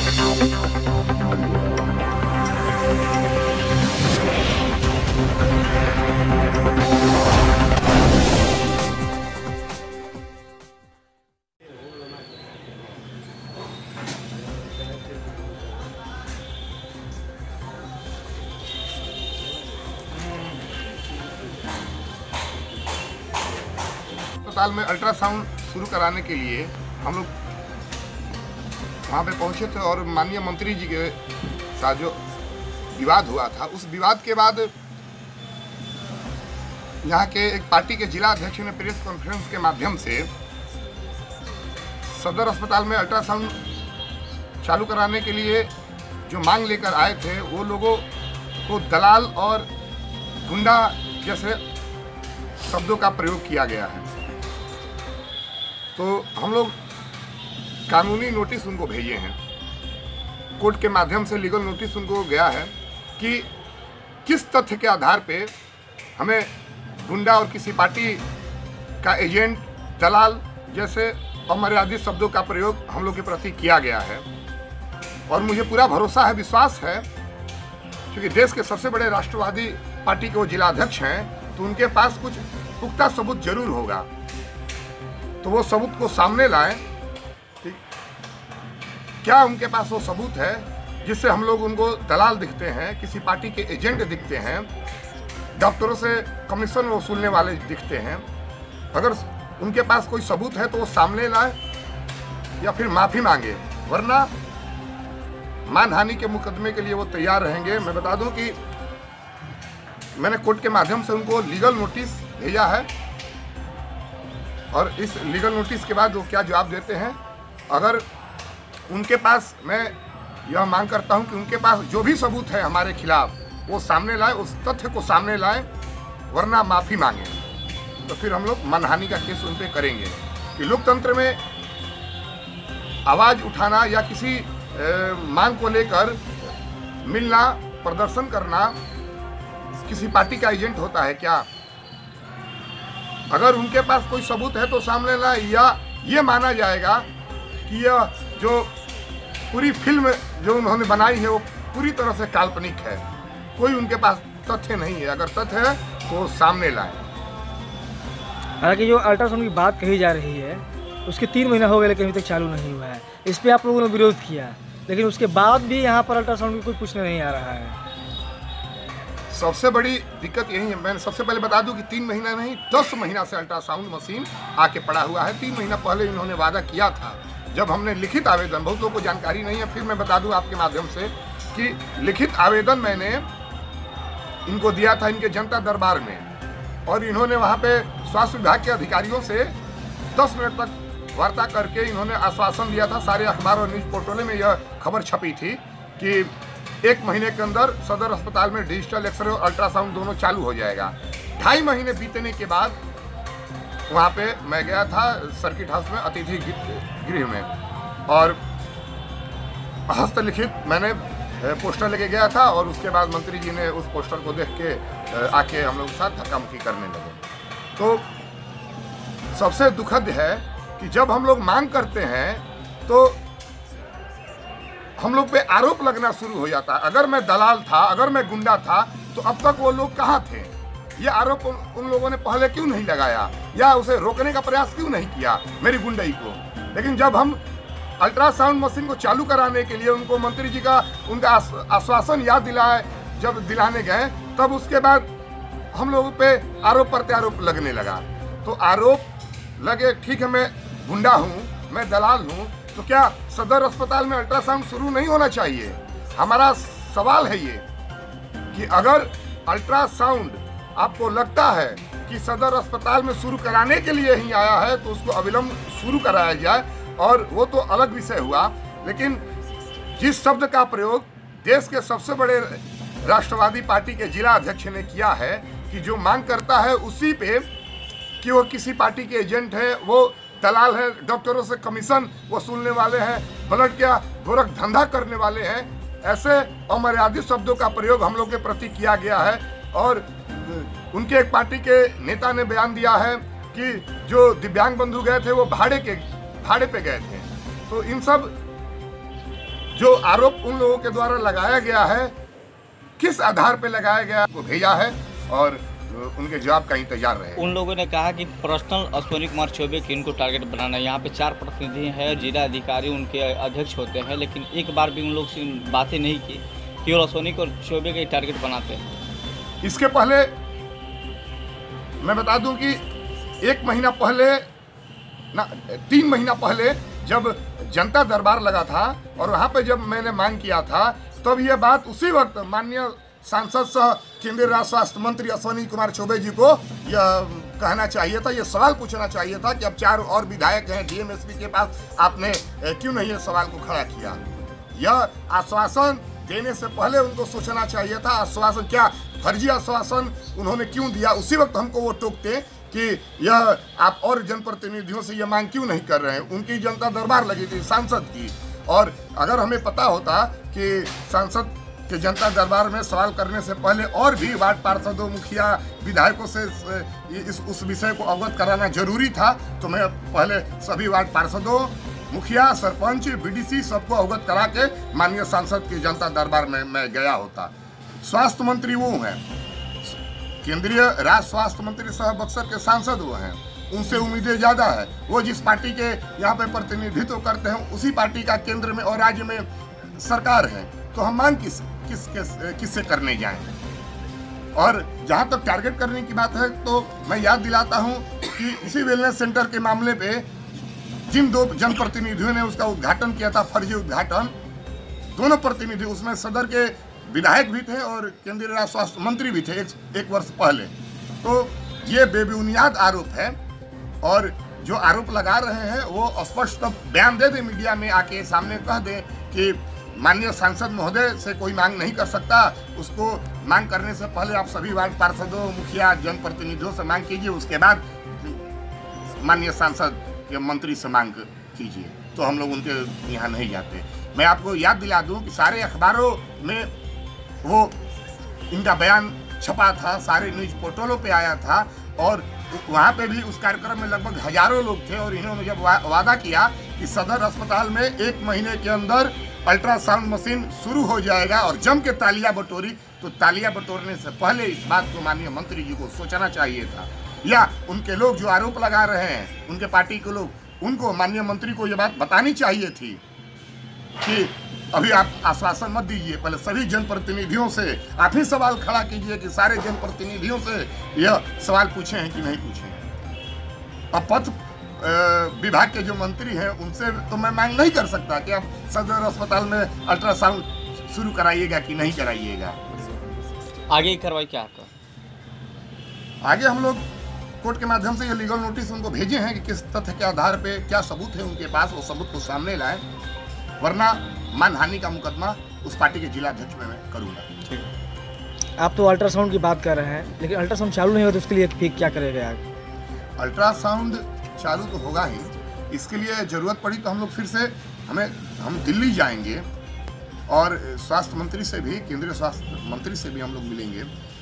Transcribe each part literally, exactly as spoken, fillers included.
अस्पताल में अल्ट्रासाउंड शुरू कराने के लिए हम लोग वहाँ पे पहुँचे थे और माननीय मंत्री जी के साथ जो विवाद हुआ था, उस विवाद के बाद यहाँ के एक पार्टी के जिला अध्यक्ष ने प्रेस कॉन्फ्रेंस के माध्यम से सदर अस्पताल में अल्ट्रासाउंड चालू कराने के लिए जो मांग लेकर आए थे, वो लोगों को दलाल और गुंडा जैसे शब्दों का प्रयोग किया गया है। तो हम लोग कानूनी नोटिस उनको भेजे हैं, कोर्ट के माध्यम से लीगल नोटिस उनको गया है कि किस तथ्य के आधार पे हमें गुंडा और किसी पार्टी का एजेंट, दलाल जैसे अमर्यादित शब्दों का प्रयोग हम लोग के प्रति किया गया है। और मुझे पूरा भरोसा है, विश्वास है, क्योंकि देश के सबसे बड़े राष्ट्रवादी पार्टी के वो जिला अध्यक्ष हैं, तो उनके पास कुछ पुख्ता सबूत जरूर होगा। तो वो सबूत को सामने लाएं। क्या उनके पास वो सबूत है जिससे हम लोग उनको दलाल दिखते हैं, किसी पार्टी के एजेंट दिखते हैं, डॉक्टरों से कमीशन वसूलने वाले दिखते हैं? अगर उनके पास कोई सबूत है तो वो सामने लाए या फिर माफ़ी मांगे, वरना मानहानि के मुकदमे के लिए वो तैयार रहेंगे। मैं बता दूं कि मैंने कोर्ट के माध्यम से उनको लीगल नोटिस भेजा है और इस लीगल नोटिस के बाद वो क्या जवाब देते हैं। अगर उनके पास, मैं यह मांग करता हूं कि उनके पास जो भी सबूत है हमारे खिलाफ वो सामने लाए, उस तथ्य को सामने लाए, वरना माफ़ी मांगे। तो फिर हम लोग मानहानि का केस उन पर करेंगे। कि लोकतंत्र में आवाज़ उठाना या किसी ए, मांग को लेकर मिलना, प्रदर्शन करना किसी पार्टी का एजेंट होता है क्या? अगर उनके पास कोई सबूत है तो सामने लाए, या ये माना जाएगा कि यह जो पूरी फिल्म जो उन्होंने बनाई है वो पूरी तरह से काल्पनिक है, कोई उनके पास तथ्य नहीं है। अगर तथ्य है तो सामने लाएं। हालांकि जो अल्ट्रासाउंड की बात कही जा रही है उसके तीन महीना हो गए लेकिन अभी तक चालू नहीं हुआ है। इस पर आप लोगों ने विरोध किया, लेकिन उसके बाद भी यहाँ पर अल्ट्रासाउंड की कोई पूछने नहीं आ रहा है। सबसे बड़ी दिक्कत यही है। मैं सबसे पहले बता दूं कि तीन महीना नहीं, दस महीना से अल्ट्रासाउंड मशीन आके पड़ा हुआ है। तीन महीना पहले इन्होंने वादा किया था, जब हमने लिखित आवेदन, बहुत लोगों को जानकारी नहीं है, फिर मैं बता दूं आपके माध्यम से कि लिखित आवेदन मैंने इनको दिया था इनके जनता दरबार में, और इन्होंने वहाँ पे स्वास्थ्य विभाग के अधिकारियों से दस मिनट तक वार्ता करके इन्होंने आश्वासन दिया था। सारे अखबार और न्यूज़ पोर्टलों में यह खबर छपी थी कि एक महीने के अंदर सदर अस्पताल में डिजिटल एक्सरे और अल्ट्रासाउंड दोनों चालू हो जाएगा। ढाई महीने बीतने के बाद वहाँ पे मैं गया था सर्किट हाउस में, अतिथि गृह में, और हस्तलिखित मैंने पोस्टर लेके गया था, और उसके बाद मंत्री जी ने उस पोस्टर को देख के आके हम लोग के साथ धक्का मुक्की करने लगे। तो सबसे दुखद है कि जब हम लोग मांग करते हैं तो हम लोग पे आरोप लगना शुरू हो जाता है। अगर मैं दलाल था, अगर मैं गुंडा था, तो अब तक वो लोग कहाँ थे? ये आरोप उन, उन लोगों ने पहले क्यों नहीं लगाया, या उसे रोकने का प्रयास क्यों नहीं किया मेरी गुंडाई को? लेकिन जब हम अल्ट्रासाउंड मशीन को चालू कराने के लिए उनको मंत्री जी का उनका आश्वासन याद दिलाए, जब दिलाने गए, तब उसके बाद हम लोगों पे आरोप प्रत्यारोप लगने लगा। तो आरोप लगे, ठीक है, मैं गुंडा हूँ, मैं दलाल हूँ, तो क्या सदर अस्पताल में अल्ट्रासाउंड शुरू नहीं होना चाहिए? हमारा सवाल है ये कि अगर अल्ट्रासाउंड आपको लगता है कि सदर अस्पताल में शुरू कराने के लिए ही आया है, तो उसको अविलंब शुरू कराया जाए। और वो तो अलग विषय हुआ, लेकिन जिस शब्द का प्रयोग देश के सबसे बड़े राष्ट्रवादी पार्टी के जिला अध्यक्ष ने किया है कि जो मांग करता है उसी पे कि वो किसी पार्टी के एजेंट है, वो दलाल है, डॉक्टरों से कमीशन वसूलने वाले हैं, ब्लड का गोरख धंधा करने वाले हैं, ऐसे अमर्यादित शब्दों का प्रयोग हम लोग के प्रति किया गया है। और उनके एक पार्टी के नेता ने बयान दिया है कि जो दिव्यांग बंधु गए थे वो भाड़े के भाड़े पे गए थे। तो इन सब जो आरोप उन लोगों के द्वारा लगाया गया है, किस आधार पे लगाया गया वो भेजा है और उनके जवाब का इंतजार रहे। उन लोगों ने कहा कि पर्सनल अश्विनी कुमार चौबे की इनको टारगेट बनाना है। यहाँ पे चार प्रतिनिधि हैं, जिला अधिकारी उनके अध्यक्ष होते हैं, लेकिन एक बार भी उन लोग से बातें नहीं की, केवल अश्विनी को चौबे के टारगेट बनाते हैं। इसके पहले मैं बता दूं कि एक महीना पहले ना तीन महीना पहले जब जनता दरबार लगा था और वहाँ पे जब मैंने मांग किया था, तब यह बात उसी वक्त माननीय सांसद सह केंद्रीय राज्य स्वास्थ्य मंत्री अश्विनी कुमार चौबे जी को यह कहना चाहिए था, यह सवाल पूछना चाहिए था कि अब चार और विधायक हैं डीएमएसपी के पास, आपने क्यों नहीं ये सवाल को खड़ा किया। यह आश्वासन देने से पहले उनको सोचना चाहिए था। आश्वासन क्या फर्जी आश्वासन उन्होंने क्यों दिया, उसी वक्त हमको वो टोकते कि यह आप और जनप्रतिनिधियों से यह मांग क्यों नहीं कर रहे हैं। उनकी जनता दरबार लगी थी सांसद की, और अगर हमें पता होता कि सांसद के जनता दरबार में सवाल करने से पहले और भी वार्ड पार्षदों, मुखिया, विधायकों से इस उस विषय को अवगत कराना जरूरी था, तो मैं पहले सभी वार्ड पार्षदों, मुखिया, सरपंच, बीडीसी सबको अवगत करा के माननीय सांसद के जनता दरबार में मैं गया होता। स्वास्थ्य मंत्री वो हैं, केंद्रीय राज्य स्वास्थ्य मंत्री सह बक्सर के सांसद वो हैं, उनसे उम्मीदें ज़्यादा है। वो जिस पार्टी के यहाँ पे प्रतिनिधित्व करते हैं उसी पार्टी का केंद्र में और राज्य में सरकार है, तो हम मांग किस किस किस किससे करने जाएं। और जहाँ तक टारगेट करने की बात है, तो मैं याद दिलाता हूँ कि इसी वेलनेस सेंटर के मामले पे जिन दो जनप्रतिनिधियों ने उसका उद्घाटन किया था, फर्जी उद्घाटन, दोनों प्रतिनिधि उसमें सदर के विधायक भी थे और केंद्रीय राज्य स्वास्थ्य मंत्री भी थे एक, एक वर्ष पहले। तो ये बेबुनियाद आरोप है, और जो आरोप लगा रहे हैं वो स्पष्ट बयान दे दे, मीडिया में आके सामने कह दे कि माननीय सांसद महोदय से कोई मांग नहीं कर सकता, उसको मांग करने से पहले आप सभी वार्ड पार्षदों, मुखिया, जनप्रतिनिधियों से मांग कीजिए, उसके बाद माननीय सांसद या मंत्री से मांग कीजिए। तो हम लोग उनके यहाँ नहीं जाते। मैं आपको याद दिला दूं कि सारे अखबारों में वो इनका बयान छपा था, सारे न्यूज पोर्टलों पे आया था, और वहाँ पे भी उस कार्यक्रम में लगभग हजारों लोग थे। और इन्होंने जब वा, वादा किया कि सदर अस्पताल में एक महीने के अंदर अल्ट्रासाउंड मशीन शुरू हो जाएगा और जम के तालियां बटोरी, तो तालियां बटोरने से पहले इस बात को माननीय मंत्री जी को सोचना चाहिए था, या उनके लोग जो आरोप लगा रहे हैं, उनके पार्टी के लोग, उनको माननीय मंत्री को ये बात बतानी चाहिए थी कि अभी आप आश्वासन मत दीजिए, पहले सभी जनप्रतिनिधियों से आप ही सवाल खड़ा कीजिए कि सारे जनप्रतिनिधियों से यह सवाल पूछे हैं कि नहीं पूछे हैं। अब पथ विभाग के जो मंत्री हैं उनसे तो मैं मांग नहीं कर सकता कि आप सदर अस्पताल में अल्ट्रासाउंड शुरू कराइएगा कि नहीं कराइएगा। आगे की कार्रवाई क्या आपका? आगे हम लोग कोर्ट के माध्यम से ये लीगल नोटिस उनको भेजे हैं कि किस तथ्य के आधार पे क्या सबूत है उनके पास, वो सबूत को सामने लाएं, वरना मानहानि का मुकदमा उस पार्टी के जिला अध्यक्ष में मैं करूँगा। ठीक है। आप तो अल्ट्रासाउंड की बात कर रहे हैं, लेकिन अल्ट्रासाउंड चालू नहीं हो तो उसके लिए फिर क्या करेगा आप? अल्ट्रासाउंड चालू तो होगा ही, इसके लिए ज़रूरत पड़ी तो हम लोग फिर से हमें हम दिल्ली जाएंगे और स्वास्थ्य मंत्री से भी, केंद्रीय स्वास्थ्य मंत्री से भी हम लोग मिलेंगे,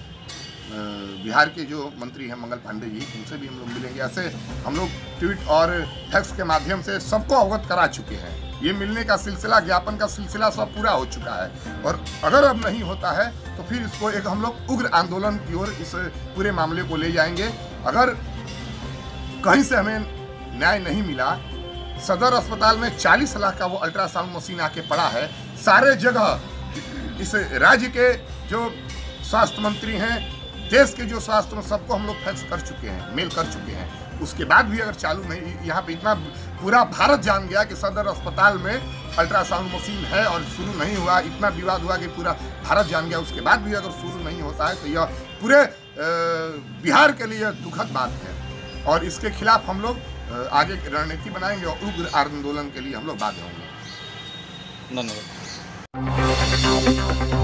बिहार के जो मंत्री हैं मंगल पांडे जी, उनसे भी हम लोग मिलेंगे। ऐसे हम लोग ट्वीट और फैक्स के माध्यम से सबको अवगत करा चुके हैं। ये मिलने का सिलसिला, ज्ञापन का सिलसिला सब पूरा हो चुका है, और अगर अब नहीं होता है तो फिर इसको एक हम लोग उग्र आंदोलन की ओर इस पूरे मामले को ले जाएंगे। अगर कहीं से हमें न्याय नहीं मिला, सदर अस्पताल में चालीस लाख का वो अल्ट्रासाउंड मशीन आके पड़ा है, सारे जगह इस राज्य के जो स्वास्थ्य मंत्री हैं, देश के जो स्वास्थ्य में सबको हम लोग फैक्स कर चुके हैं, मेल कर चुके हैं, उसके बाद भी अगर चालू नहीं, यहाँ पे इतना पूरा भारत जान गया कि सदर अस्पताल में अल्ट्रासाउंड मशीन है और शुरू नहीं हुआ, इतना विवाद हुआ कि पूरा भारत जान गया, उसके बाद भी अगर शुरू नहीं होता है तो यह पूरे बिहार के लिए दुखद बात है, और इसके खिलाफ हम लोग आगे रणनीति बनाएंगे और उग्र आंदोलन के लिए हम लोग बाध्य होंगे। धन्यवाद।